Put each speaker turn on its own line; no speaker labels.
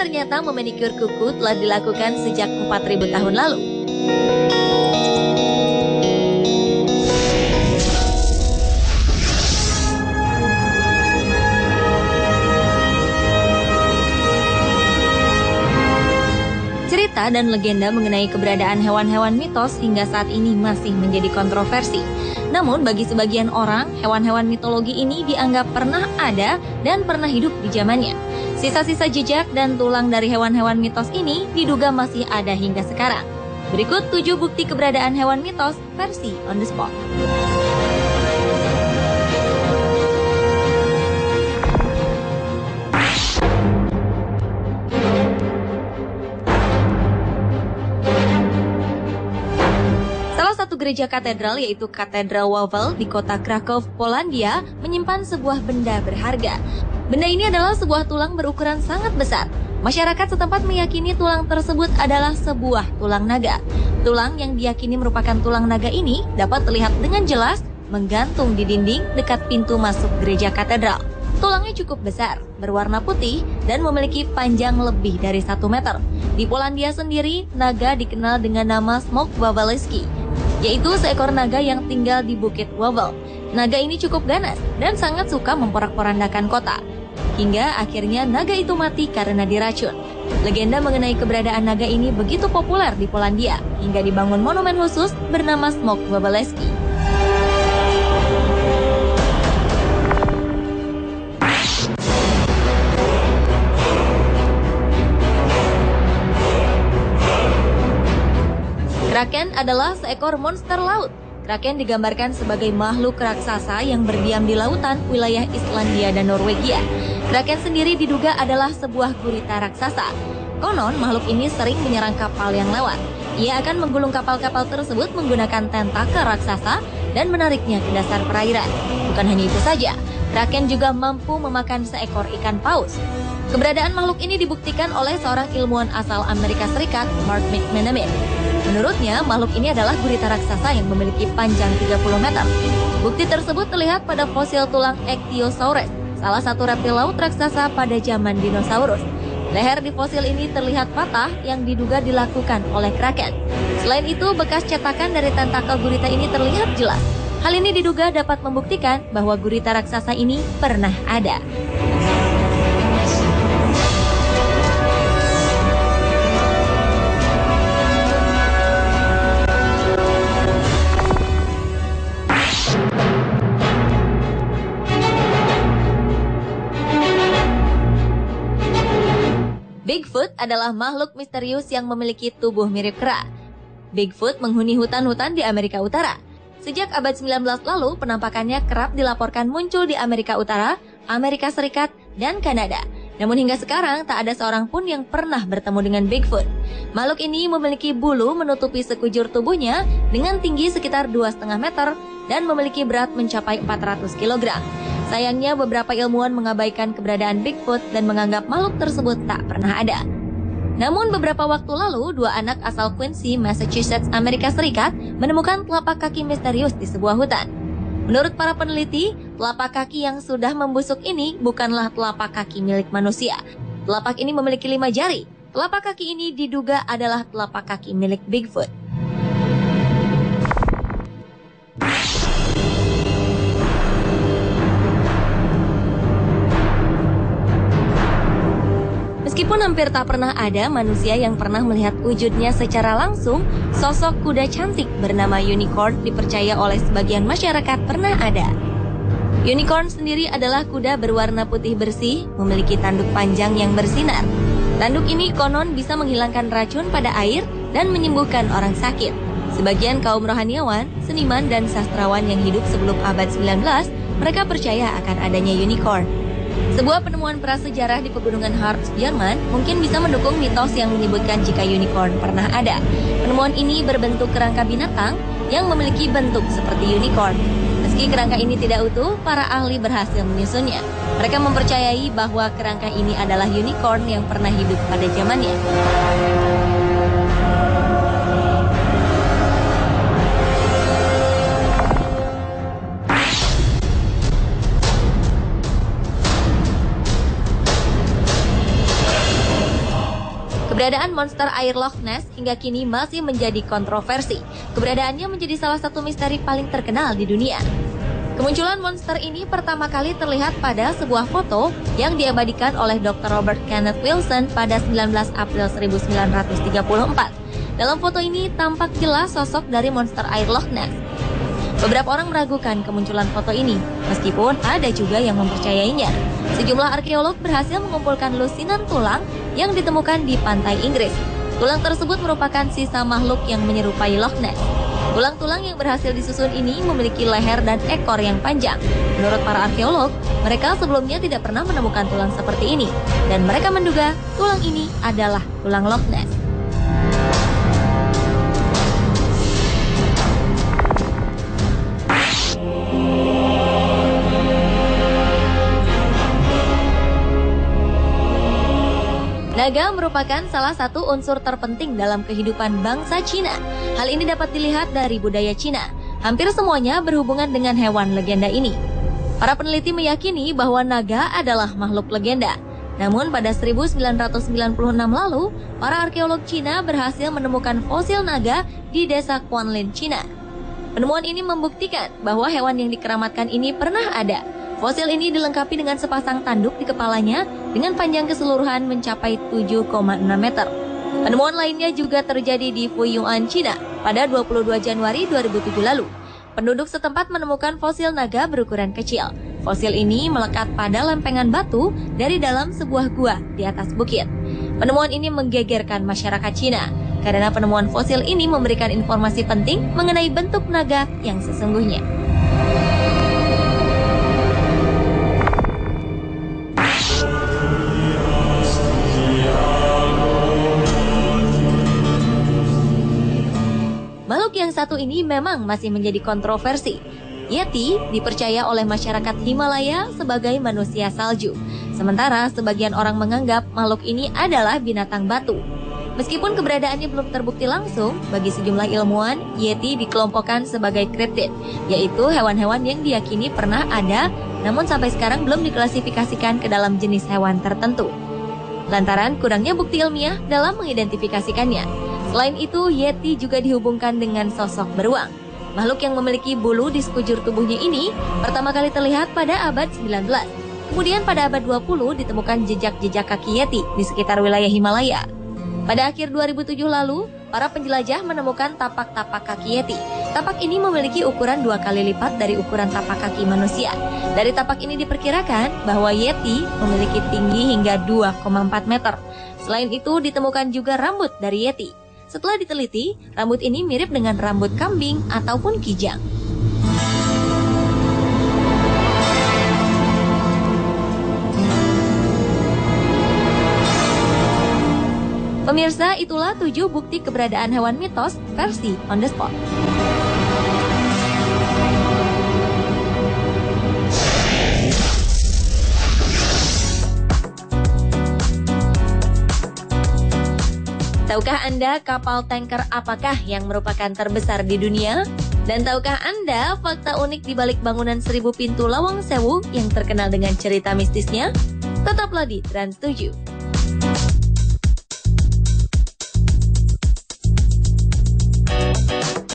ternyata memanikur kuku telah dilakukan sejak 4.000 tahun lalu. Cerita dan legenda mengenai keberadaan hewan-hewan mitos hingga saat ini masih menjadi kontroversi. Namun bagi sebagian orang, hewan-hewan mitologi ini dianggap pernah ada dan pernah hidup di zamannya. Sisa-sisa jejak dan tulang dari hewan-hewan mitos ini diduga masih ada hingga sekarang. Berikut 7 bukti keberadaan hewan mitos versi on the spot. Gereja katedral yaitu Katedral Wawel di kota Krakow, Polandia menyimpan sebuah benda berharga. Benda ini adalah sebuah tulang berukuran sangat besar. Masyarakat setempat meyakini tulang tersebut adalah sebuah tulang naga. Tulang yang diyakini merupakan tulang naga ini dapat terlihat dengan jelas menggantung di dinding dekat pintu masuk gereja katedral. Tulangnya cukup besar, berwarna putih, dan memiliki panjang lebih dari 1 meter. Di Polandia sendiri, naga dikenal dengan nama Smok Wawelski, yaitu seekor naga yang tinggal di Bukit Wawel. Naga ini cukup ganas dan sangat suka memporak-porandakan kota. Hingga akhirnya naga itu mati karena diracun. Legenda mengenai keberadaan naga ini begitu populer di Polandia, hingga dibangun monumen khusus bernama Smok Wawelski. Kraken adalah seekor monster laut. Kraken digambarkan sebagai makhluk raksasa yang berdiam di lautan wilayah Islandia dan Norwegia. Kraken sendiri diduga adalah sebuah gurita raksasa. Konon, makhluk ini sering menyerang kapal yang lewat. Ia akan menggulung kapal-kapal tersebut menggunakan tentakel raksasa dan menariknya ke dasar perairan. Bukan hanya itu saja, Kraken juga mampu memakan seekor ikan paus. Keberadaan makhluk ini dibuktikan oleh seorang ilmuwan asal Amerika Serikat, Mark McManaman. Menurutnya, makhluk ini adalah gurita raksasa yang memiliki panjang 30 meter. Bukti tersebut terlihat pada fosil tulang Ichthyosaurus, salah satu reptil laut raksasa pada zaman dinosaurus. Leher di fosil ini terlihat patah yang diduga dilakukan oleh Kraken. Selain itu, bekas cetakan dari tentakel gurita ini terlihat jelas. Hal ini diduga dapat membuktikan bahwa gurita raksasa ini pernah ada. Bigfoot adalah makhluk misterius yang memiliki tubuh mirip kera. Bigfoot menghuni hutan-hutan di Amerika Utara. Sejak abad 19 lalu, penampakannya kerap dilaporkan muncul di Amerika Utara, Amerika Serikat, dan Kanada. Namun hingga sekarang, tak ada seorang pun yang pernah bertemu dengan Bigfoot. Makhluk ini memiliki bulu menutupi sekujur tubuhnya dengan tinggi sekitar 2,5 meter dan memiliki berat mencapai 400 kg. Sayangnya beberapa ilmuwan mengabaikan keberadaan Bigfoot dan menganggap makhluk tersebut tak pernah ada. Namun beberapa waktu lalu, 2 anak asal Quincy, Massachusetts, Amerika Serikat menemukan telapak kaki misterius di sebuah hutan. Menurut para peneliti, telapak kaki yang sudah membusuk ini bukanlah telapak kaki milik manusia. Telapak ini memiliki 5 jari. Telapak kaki ini diduga adalah telapak kaki milik Bigfoot. Meskipun hampir tak pernah ada manusia yang pernah melihat wujudnya secara langsung, sosok kuda cantik bernama unicorn dipercaya oleh sebagian masyarakat pernah ada. Unicorn sendiri adalah kuda berwarna putih bersih, memiliki tanduk panjang yang bersinar. Tanduk ini konon bisa menghilangkan racun pada air dan menyembuhkan orang sakit. Sebagian kaum rohaniawan, seniman, dan sastrawan yang hidup sebelum abad 19, mereka percaya akan adanya unicorn. Sebuah penemuan prasejarah di pegunungan Harz, Jerman mungkin bisa mendukung mitos yang menyebutkan jika unicorn pernah ada. Penemuan ini berbentuk kerangka binatang yang memiliki bentuk seperti unicorn. Meski kerangka ini tidak utuh, para ahli berhasil menyusunnya. Mereka mempercayai bahwa kerangka ini adalah unicorn yang pernah hidup pada zamannya. Keberadaan monster air Loch Ness hingga kini masih menjadi kontroversi. Keberadaannya menjadi salah satu misteri paling terkenal di dunia. Kemunculan monster ini pertama kali terlihat pada sebuah foto yang diabadikan oleh Dr. Robert Kenneth Wilson pada 19 April 1934. Dalam foto ini tampak jelas sosok dari monster air Loch Ness. Beberapa orang meragukan kemunculan foto ini, meskipun ada juga yang mempercayainya. Sejumlah arkeolog berhasil mengumpulkan lusinan tulang yang ditemukan di pantai Inggris. Tulang tersebut merupakan sisa makhluk yang menyerupai Loch Ness. Tulang-tulang yang berhasil disusun ini memiliki leher dan ekor yang panjang. Menurut para arkeolog, mereka sebelumnya tidak pernah menemukan tulang seperti ini, dan mereka menduga tulang ini adalah tulang Loch Ness. Naga merupakan salah satu unsur terpenting dalam kehidupan bangsa Cina. Hal ini dapat dilihat dari budaya Cina. Hampir semuanya berhubungan dengan hewan legenda ini. Para peneliti meyakini bahwa naga adalah makhluk legenda. Namun pada 1996 lalu, para arkeolog Cina berhasil menemukan fosil naga di desa Quanlin, Cina. Penemuan ini membuktikan bahwa hewan yang dikeramatkan ini pernah ada. Fosil ini dilengkapi dengan sepasang tanduk di kepalanya dengan panjang keseluruhan mencapai 7,6 meter. Penemuan lainnya juga terjadi di Fuyuan, Cina pada 22 Januari 2007 lalu. Penduduk setempat menemukan fosil naga berukuran kecil. Fosil ini melekat pada lempengan batu dari dalam sebuah gua di atas bukit. Penemuan ini menggegerkan masyarakat Cina karena penemuan fosil ini memberikan informasi penting mengenai bentuk naga yang sesungguhnya. Makhluk yang satu ini memang masih menjadi kontroversi. Yeti dipercaya oleh masyarakat Himalaya sebagai manusia salju. Sementara sebagian orang menganggap makhluk ini adalah binatang batu. Meskipun keberadaannya belum terbukti langsung, bagi sejumlah ilmuwan, Yeti dikelompokkan sebagai kriptid, yaitu hewan-hewan yang diyakini pernah ada, namun sampai sekarang belum diklasifikasikan ke dalam jenis hewan tertentu. Lantaran kurangnya bukti ilmiah dalam mengidentifikasikannya. Selain itu, Yeti juga dihubungkan dengan sosok beruang. Makhluk yang memiliki bulu di sekujur tubuhnya ini pertama kali terlihat pada abad 19. Kemudian pada abad 20 ditemukan jejak-jejak kaki Yeti di sekitar wilayah Himalaya. Pada akhir 2007 lalu, para penjelajah menemukan tapak-tapak kaki Yeti. Tapak ini memiliki ukuran 2 kali lipat dari ukuran tapak kaki manusia. Dari tapak ini diperkirakan bahwa Yeti memiliki tinggi hingga 2,4 meter. Selain itu, ditemukan juga rambut dari Yeti. Setelah diteliti, rambut ini mirip dengan rambut kambing ataupun kijang. Pemirsa, itulah 7 bukti keberadaan hewan mitos versi On The Spot. Tahukah Anda kapal tanker apakah yang merupakan terbesar di dunia? Dan tahukah Anda fakta unik di balik bangunan 1000 pintu Lawang Sewu yang terkenal dengan cerita mistisnya? Tetaplah di Trans 7.